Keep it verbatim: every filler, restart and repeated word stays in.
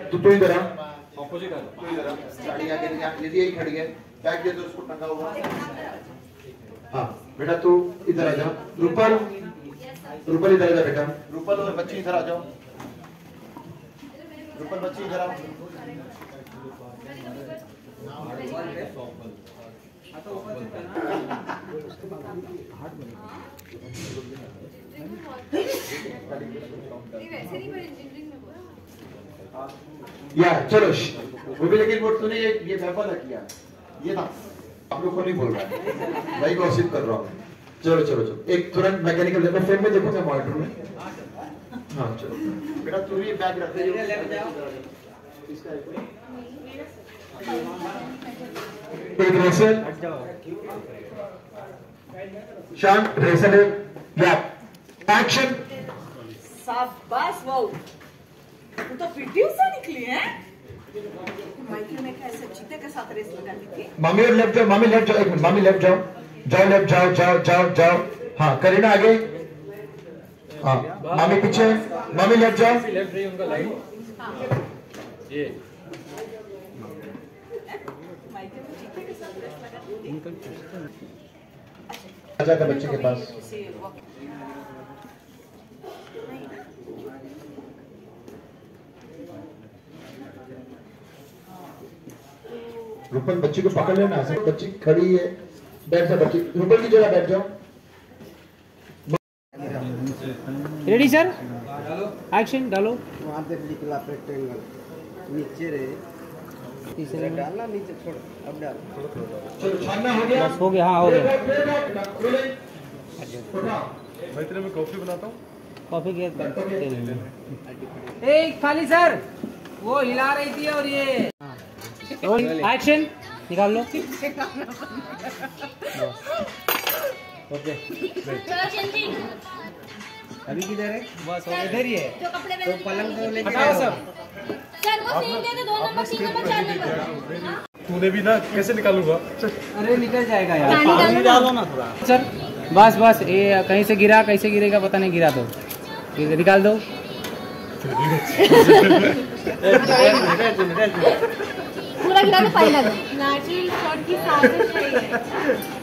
तू तू इधर आ, ऑपोजिट आ तू इधर आ, साड़ी आगे यहाँ यदि यही खड़ी है, बैग दे दो उसको टंगा हुआ। हाँ बेटा तू इधर आ जा, रूपल रूपल इधर आ जा बेटा, रूपल और बच्ची इधर आ जाओ, रूपल बच्ची इधर आओ। यार चलो वो भी, लेकिन वो तूने ये ये वेपन किया, ये ना आप लोग को नहीं बोल रहा है भाई, गॉसिप कर रहा हूँ। चलो चलो चलो एक तुरंत मैकेनिकल देखो, फ्रेम में देखो क्या मॉनिटर में। हाँ चलो बेटा तू भी बैग रख दे, एक रेसल शांत, रेसल है एक्शन। शाबाश वाओ, तू तो पीटी उषा निकली है। माइकल में कैसे चीते के साथ रेस लगाती थी। मम्मी और लेफ्ट जाओ, मम्मी लेफ्ट जाओ, एक मिनट मम्मी लेफ्ट जाओ, जाओ लेफ्ट जाओ जाओ जाओ जाओ। हाँ करीना आगे, हाँ मम्मी पीछे, मम्मी लेफ्ट जाओ, लेफ्ट रही उनका लाइट ये माइकल में चीते के साथ रेस लगाती थी। आजा का बच्चे के पास। रूपल बच्ची को पकड़ लेना, बच्ची खड़ी है, बैठ जा बच्ची, रूपल की जगह बैठ जाओ। रेडी सर, एक्शन डालो। वहाँ पे निकला रेक्टेंगल नीचे रे, तीसरे डालना नीचे, छोड़ अब डाल। चलो छानना हो गया, बस हो गया। हाँ हो गया। मैं तेरे में कॉफी बनाता हूँ। कॉफी के ए खाली सर, वो हिला रही थी और ये एक्शन निकाल लो। ओके चलो चेंजिंग। अभी किधर है? बस इधर ही है। जो कपड़े तो पलंग को लेके हटाओ सब। सर वो सीन दे दो, दो नंबर तीन नंबर चार नंबर। तूने भी ना कैसे निकालूंगा? अरे निकल जाएगा यार, पानी डालो ना थोड़ा। सर बस बस, ये कहीं से गिरा, कैसे गिरेगा पता नहीं, गिरा दो, निकाल दो। पूरा गिरा तो पानी लगा। नेचुरल शॉट की साजिश है ये।